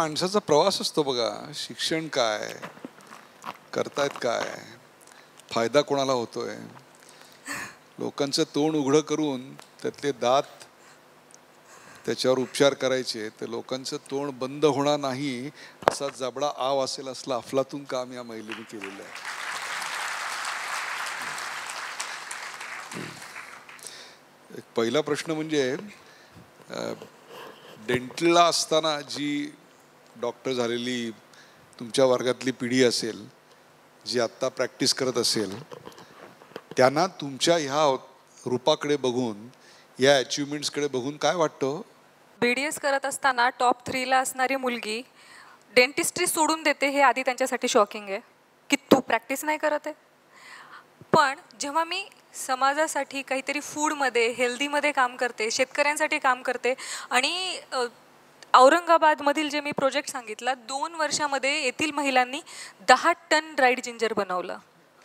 माणसाचा प्रवास असतो बघा. शिक्षण काय, करतायत काय, फायदा कोणाला होतोय, लोकांचं तोंड उघडं करून त्यातले दात त्याच्यावर उपचार करायचे, तर लोकांचं तोंड बंद होणार नाही असा जबडा आव असेल असला अफलातून काम या महिलेने केलेलं आहे. एक पहिला प्रश्न म्हणजे डेंटलला असताना जी डॉक्टर झालेली तुमच्या वर्गातली पिढी असेल, जी आत्ता प्रॅक्टिस करत असेल, त्यांना तुमच्या ह्या रूपाकडे बघून, या अचिव्हमेंट्सकडे बघून काय वाटतं? BDS करत असताना टॉप 3ला असणारी मुलगी डेंटिस्ट्री सोडून देते, हे आधी त्यांच्यासाठी शॉकिंग आहे की तू प्रॅक्टिस नाही करत आहे. पण जेव्हा मी समाजासाठी काहीतरी फूडमध्ये, हेल्दीमध्ये काम करते, शेतकऱ्यांसाठी काम करते, आणि औरंगाबादमधील जे मी प्रोजेक्ट सांगितला, 2 वर्षामध्ये येथील महिलांनी 10 टन ड्राईड जिंजर बनवलं.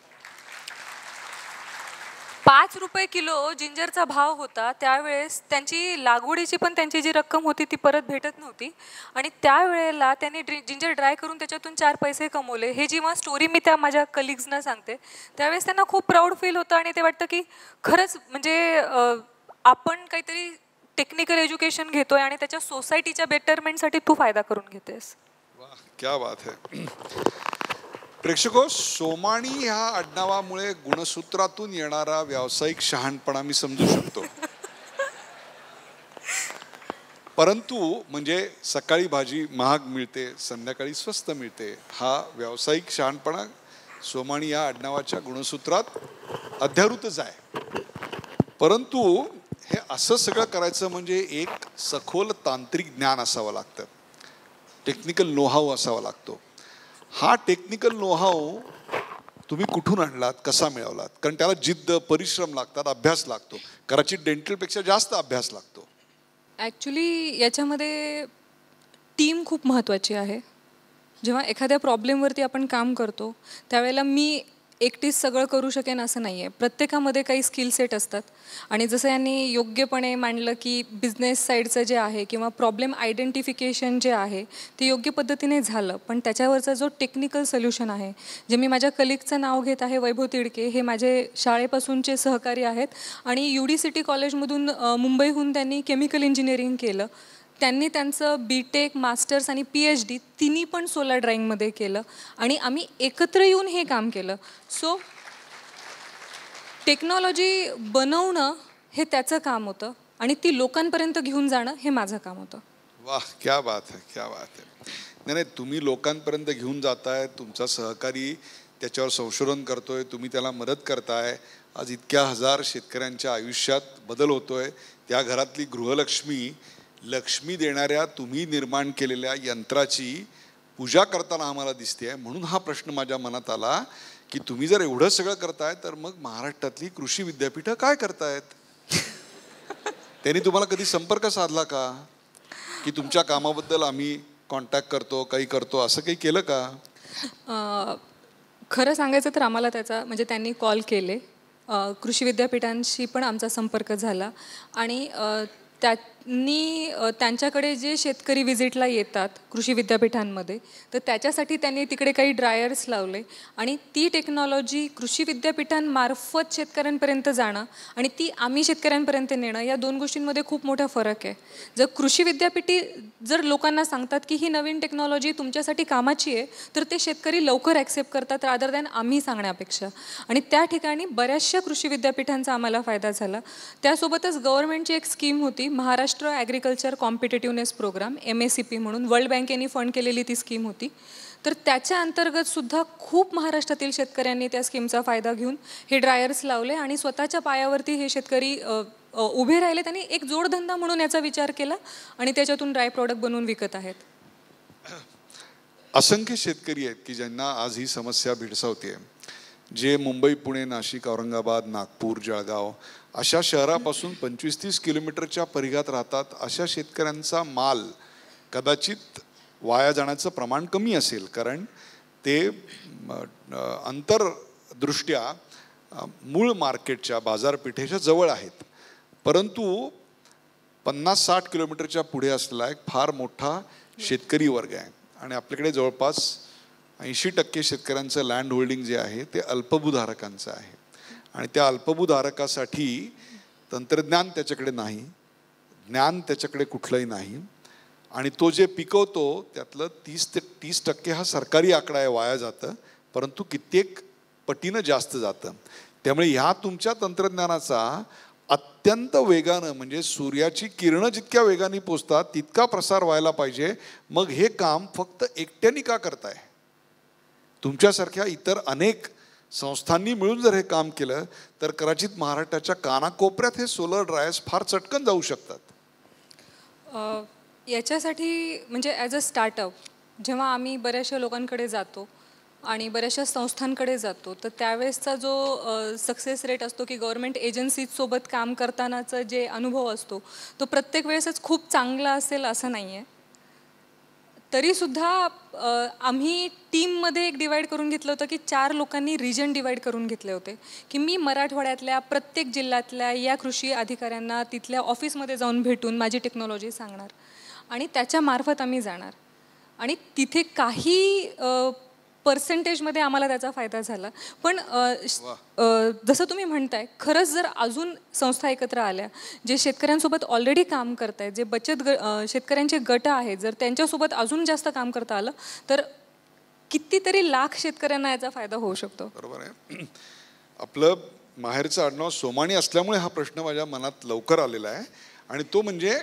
5 रुपये किलो जिंजरचा भाव होता त्यावेळेस. त्यांची लागवडीची पण त्यांची जी रक्कम होती ती परत भेटत नव्हती, आणि त्यावेळेला त्यांनी जिंजर ड्राय करून त्याच्यातून 4 पैसे कमवले. हे जेव्हा स्टोरी मी त्या माझ्या कलिग्सना सांगते त्यावेळेस त्यांना खूप प्राऊड फील होतं, आणि ते वाटतं की खरंच म्हणजे आपण काहीतरी टेक्निकल एज्युकेशन घेतोय आणि त्याच्या सोसायटीच्या बेटरमेंटसाठी तू फायदा करून घेतेस. वाह, क्या बात है. प्रेक्षको, सोमाणी ह्या आडनावामुळे गुणसूत्रातून येणारा व्यावसायिक शहाणपणा मी समजू शकतो. परंतु म्हणजे सकाळी भाजी महाग मिळते, संध्याकाळी स्वस्त मिळते, हा व्यावसायिक शहाणपणा सोमाणी या आडनावाच्या गुणसूत्रात अध्यारूतच आहे. परंतु हे असं सगळं करायचं म्हणजे एक सखोल तांत्रिक ज्ञान असावं लागतं, टेक्निकल नोहाव असावा लागतो. हा टेक्निकल नोहाव तुम्ही कुठून आणलात, कसा मिळवलात? कारण त्याला जिद्द, परिश्रम लागतात, अभ्यास लागतो. कदाचित डेंटलपेक्षा जास्त अभ्यास लागतो. ॲक्च्युली याच्यामध्ये टीम खूप महत्त्वाची आहे. जेव्हा एखाद्या प्रॉब्लेमवरती आपण काम करतो त्यावेळेला मी एकटीच सगळं करू शकेन असं नाही आहे. प्रत्येकामध्ये काही स्किल सेट असतात, आणि जसं यांनी योग्यपणे मांडलं की बिझनेस साईडचं जे आहे किंवा प्रॉब्लेम आयडेंटिफिकेशन जे आहे ते योग्य पद्धतीने झालं, पण त्याच्यावरचा जो टेक्निकल सोल्युशन आहे, जे मी माझ्या कलिगचं नाव घेत आहे, वैभव तिडके, हे माझे शाळेपासूनचे सहकारी आहेत, आणि UD सिटी कॉलेजमधून मुंबईहून त्यांनी केमिकल इंजिनिअरिंग केलं. त्यांनी त्यांचं BTech, मास्टर्स आणि PhD तिन्ही पण सोलार ड्राईंगमध्ये केलं, आणि आम्ही एकत्र येऊन हे काम केलं. सो टेक्नॉलॉजी बनवणं हे त्याचं काम होतं, आणि ती लोकांपर्यंत घेऊन जाणं हे माझं काम होतं. वाह, क्या बात है, क्या बात है. नाही नाही, तुम्ही लोकांपर्यंत घेऊन जाताय, तुमचा सहकारी त्याच्यावर संशोधन करतोय, तुम्ही त्याला मदत करताय. आज इतक्या हजार शेतकऱ्यांच्या आयुष्यात बदल होतोय. त्या घरातली गृहलक्ष्मी, लक्ष्मी देणाऱ्या तुम्ही निर्माण केलेल्या यंत्राची पूजा करताना आम्हाला दिसते. म्हणून हा प्रश्न माझ्या मनात आला की तुम्ही जर एवढं सगळं करताय तर मग महाराष्ट्रातली कृषी विद्यापीठं काय करतायत? त्यांनी तुम्हाला कधी संपर्क साधला का की तुमच्या कामाबद्दल आम्ही कॉन्टॅक्ट करतो, काही करतो, असं काही केलं का? खरं सांगायचं तर आम्हाला त्याचा म्हणजे त्यांनी कॉल केले, कृषी विद्यापीठांशी पण आमचा संपर्क झाला, आणि त्यांच्याकडे जे शेतकरी व्हिजिटला येतात कृषी विद्यापीठांमध्ये, तर त्याच्यासाठी त्यांनी तिकडे काही ड्रायर्स लावले, आणि ती टेक्नॉलॉजी कृषी विद्यापीठांमार्फत शेतकऱ्यांपर्यंत जाणं आणि ती आम्ही शेतकऱ्यांपर्यंत नेणं, या 2 गोष्टींमध्ये खूप मोठा फरक आहे. जर कृषी विद्यापीठी जर लोकांना सांगतात की ही नवीन टेक्नॉलॉजी तुमच्यासाठी कामाची आहे, तर ते शेतकरी लवकर ॲक्सेप्ट करतात रादर दॅन आम्ही सांगण्यापेक्षा, आणि त्या ठिकाणी बऱ्याचशा कृषी विद्यापीठांचा आम्हाला फायदा झाला. त्यासोबतच गव्हर्नमेंटची एक स्कीम होती, Maharashtra agriculture competitiveness program, MACP म्हणून, वर्ल्ड बँकेने फंड केलेली ती स्कीम होती. तर त्याच्या अंतर्गत सुद्धा खूप महाराष्ट्रातील शेतकऱ्यांनी त्या स्कीमचा फायदा घेऊन हे ड्रायर्स लावले, आणि स्वतःच्या पायावरती हे शेतकरी उभे राहिले. त्यांनी एक जोडधंदा म्हणून याचा विचार केला, आणि त्याच्यातून ड्राय प्रॉडक्ट बनवून विकत आहेत. असंख्य शेतकरी आहेत की ज्यांना आज ही समस्या भेडसावते, जे मुंबई, पुणे, नाशिक, औरंगाबाद, नागपूर, जळगाव अशा शहरापासून 25-30 किलोमीटरच्या परिघात राहतात. अशा शेतकऱ्यांचा माल कदाचित वाया जाण्याचं प्रमाण कमी असेल, कारण ते अंतरदृष्ट्या मूळ मार्केटच्या, बाजारपेठेच्या जवळ आहेत. परंतु 50-60 किलोमीटरच्या पुढे असलेला एक फार मोठा शेतकरी वर्ग आहे आणि आपल्याकडे जवळपास 80% शेतकऱ्यांचं लँड होल्डिंग जे आहे ते अल्पभूधारकांचं आहे आणि त्या अल्पभूधारकासाठी तंत्रज्ञान त्याच्याकडे नाही, ज्ञान त्याच्याकडे कुठलंही नाही आणि तो जे पिकवतो त्यातलं 30% हा सरकारी आकडा आहे, वाया जातं, परंतु कित्येक पटीनं जास्त जातं. त्यामुळे ह्या तुमच्या तंत्रज्ञानाचा अत्यंत वेगानं, म्हणजे सूर्याची किरणं जितक्या वेगाने पोचतात तितका प्रसार व्हायला पाहिजे. मग हे काम फक्त एकट्याने का करताय? तुमच्यासारख्या इतर अनेक संस्थांनी मिळून जर हे काम केलं तर कदाचित महाराष्ट्राच्या कानाकोपऱ्यात हे सोलर ड्रायर्स फार चटकन जाऊ शकतात. याच्यासाठी म्हणजे ॲज अ स्टार्टअप जेव्हा आम्ही बऱ्याचशा लोकांकडे जातो आणि बऱ्याचशा संस्थांकडे जातो तर त्यावेळेसचा जो सक्सेस रेट असतो की गव्हर्मेंट एजन्सीजसोबत काम करतानाचा जे अनुभव असतो तो प्रत्येक वेळेसच खूप चांगला असेल असं नाही आहे. तरीसुद्धा आम्ही टीममध्ये एक डिवाईड करून घेतलं होतं की 4 लोकांनी रिजन डिवाईड करून घेतले होते की मी मराठवाड्यातल्या प्रत्येक जिल्ह्यातल्या या कृषी अधिकाऱ्यांना तिथल्या ऑफिसमध्ये जाऊन भेटून माझी टेक्नॉलॉजी सांगणार आणि त्याच्यामार्फत आम्ही जाणार आणि तिथे काही पर्सेंटेजमध्ये आम्हाला त्याचा फायदा झाला. पण जसं तुम्ही म्हणताय खरंच जर अजून संस्था एकत्र आल्या जे शेतकऱ्यांसोबत ऑलरेडी काम करत आहेत, जे शेतकऱ्यांचे गट आहेत, जर त्यांच्यासोबत अजून जास्त काम करता आलं तर कितीतरी लाख शेतकऱ्यांना याचा फायदा होऊ शकतो. बरोबर आहे. आपलं माहेरचं आडनाव सोमाणी असल्यामुळे हा प्रश्न माझ्या मनात लवकर आलेला आहे आणि तो म्हणजे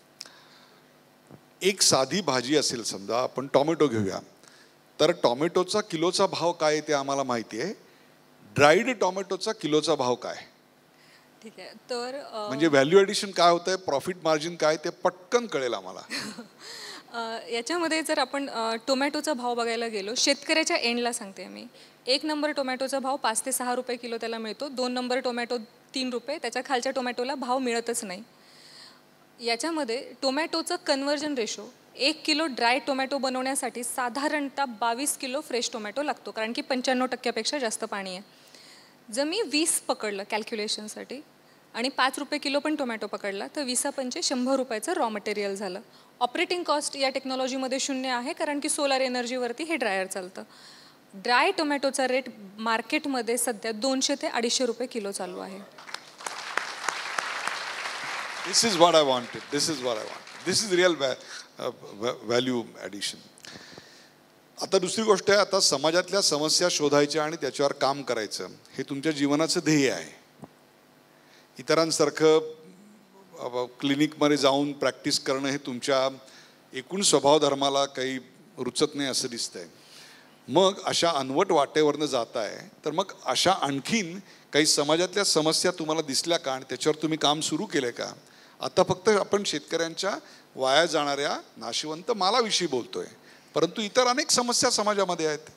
एक साधी भाजी असेल, समजा आपण टॉमॅटो घेऊया तर टॉमॅटोचा किलोचा भाव काय ते आम्हाला माहिती आहे, ड्राईड टॉमॅटोचा किलोचा भाव काय? ठीक आहे. तर म्हणजे व्हॅल्यू ॲडिशन काय होतंय, प्रॉफिट मार्जिन काय ते पटकन कळेल आम्हाला. याच्यामध्ये जर आपण टोमॅटोचा भाव बघायला गेलो, शेतकऱ्याच्या एंडला सांगते मी, 1 नंबर टोमॅटोचा भाव 5 ते 6 रुपये किलो त्याला मिळतो, 2 नंबर टोमॅटो 3 रुपये, त्याच्या खालच्या टोमॅटोला भाव मिळतच नाही. याच्यामध्ये टोमॅटोचं conversion ratio 1 kilo dry tomato बनवण्यासाठी साधारणतः 22 किलो फ्रेश टोमॅटो लागतो, कारण की 95% जास्त पाणी आहे. जर मी 20 पकडलं कॅल्क्युलेशनसाठी आणि 5 रुपये किलो पण टोमॅटो पकडला तर 20×5 100 रुपयाचं रॉ मटेरियल झालं. ऑपरेटिंग कॉस्ट या टेक्नॉलॉजीमध्ये 0 आहे, कारण की सोलार एनर्जीवरती हे ड्रायर चालतं. ड्राय टोमॅटोचा रेट मार्केटमध्ये सध्या 200 ते 250 रुपये किलो चालू आहे. This is what I wanted. This is real value addition. आता दुसरी गोष्ट आहे, आता समाजातल्या समस्या शोधायच्या आणि त्याच्यावर काम करायचं हे तुमच्या जीवनाचं ध्येय आहे. इतरांसारखं क्लिनिकमध्ये जाऊन प्रॅक्टिस करणं हे तुमच्या एकूण स्वभाव धर्माला काही रुचत नाही असं दिसतंय. मग अशा अनवट वाटेवरनं जात आहे तर मग अशा आणखीन काही समाजातल्या समस्या तुम्हाला दिसल्या का आणि त्याच्यावर तुम्ही काम सुरू केलं का? आता फक्त आपण शेतकऱ्यांच्या वाया जाणाऱ्या नाशिवंत मालाविषयी बोलतोय, परंतु इतर अनेक समस्या समाजामध्ये आहेत.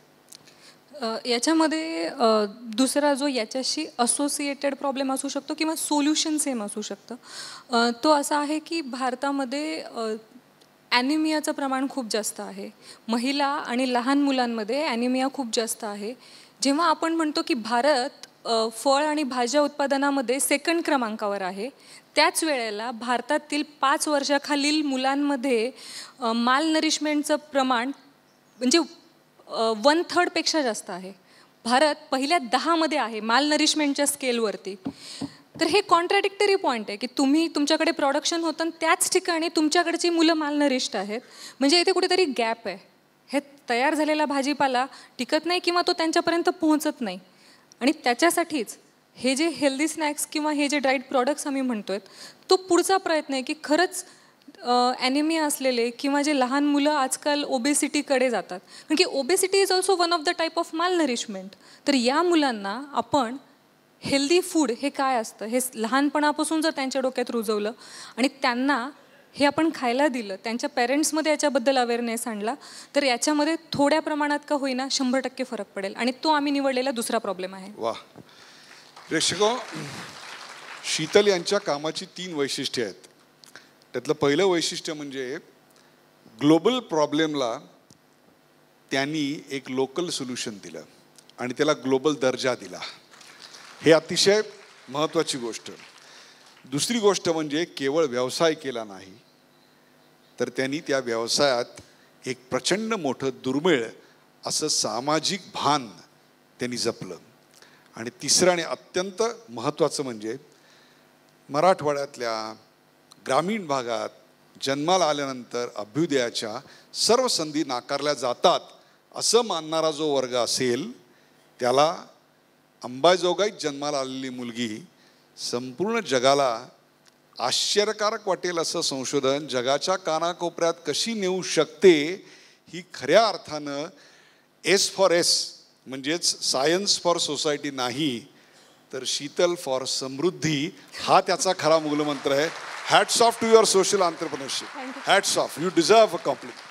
याच्यामध्ये दुसरा जो याच्याशी असोसिएटेड प्रॉब्लेम असू शकतो किंवा सोल्युशन सेम असू शकतं, तो असा आहे की भारतामध्ये ॲनिमियाचं प्रमाण खूप जास्त आहे. महिला आणि लहान मुलांमध्ये ॲनिमिया खूप जास्त आहे. जेव्हा आपण म्हणतो की भारत फळ आणि भाज्या उत्पादनामध्ये 2nd क्रमांकावर आहे, त्याच वेळेला भारतातील 5 वर्षाखालील मुलांमध्ये मालनरिशमेंटचं प्रमाण म्हणजे 1/3 जास्त आहे. भारत पहिल्या 10मध्ये आहे मालनरिशमेंटच्या स्केलवरती. तर हे कॉन्ट्राडिक्टरी पॉईंट आहे की तुम्ही तुमच्याकडे प्रोडक्शन होतं आणि त्याच ठिकाणी तुमच्याकडची मुलं मालनरिष्ट आहेत, म्हणजे इथे कुठेतरी गॅप आहे. हे तयार झालेला भाजीपाला टिकत नाही किंवा तो त्यांच्यापर्यंत पोहोचत नाही आणि त्याच्यासाठीच हे जे हेल्दी स्नॅक्स किंवा हे जे ड्राईड प्रॉडक्ट्स आम्ही म्हणतोय तो पुढचा प्रयत्न आहे की खरंच ॲनिमिया असलेले किंवा जे लहान मुलं आजकाल ओबेसिटीकडे जातात, कारण की obesity is also one of the type of malnourishment. तर या मुलांना आपण हेल्दी फूड हे काय असतं हे लहानपणापासून जर त्यांच्या डोक्यात रुजवलं आणि त्यांना हे आपण खायला दिलं, त्यांच्या पेरेंट्समध्ये याच्याबद्दल अवेअरनेस आणला तर याच्यामध्ये थोड्या प्रमाणात का होईना 100% फरक पडेल आणि तो आम्ही निवडलेला दुसरा प्रॉब्लेम आहे. वा. प्रेक्षको, शीतल यांच्या कामाची 3 वैशिष्ट्ये आहेत. त्यातलं पहिलं वैशिष्ट्य म्हणजे ग्लोबल प्रॉब्लेमला त्यांनी एक लोकल सोल्युशन दिलं आणि त्याला ग्लोबल दर्जा दिला. हे अतिशय महत्त्वाची गोष्ट. दुसरी गोष्ट म्हणजे केवळ व्यवसाय केला नाही तर त्यांनी त्या व्यवसायात एक प्रचंड मोठं दुर्मिळ असं सामाजिक भान त्यांनी जपलं. आणि तिसरं आणि अत्यंत महत्त्वाचं म्हणजे मराठवाड्यातल्या ग्रामीण भागात जन्माला आल्यानंतर अभ्युदयाच्या सर्व संधी नाकारल्या जातात असं मानणारा जो वर्ग असेल त्याला अंबाजोगाईत जन्माला आलेली मुलगी संपूर्ण जगाला आश्चर्यकारक वाटेल असं संशोधन जगाच्या कानाकोपऱ्यात कशी नेऊ शकते ही खऱ्या अर्थानं एस फॉर एस म्हणजेच सायन्स फॉर सोसायटी नाही तर शीतल फॉर समृद्धी हा त्याचा खरा मूलमंत्र आहे. Hats off to your social entrepreneurship. Hats off. You deserve a complement.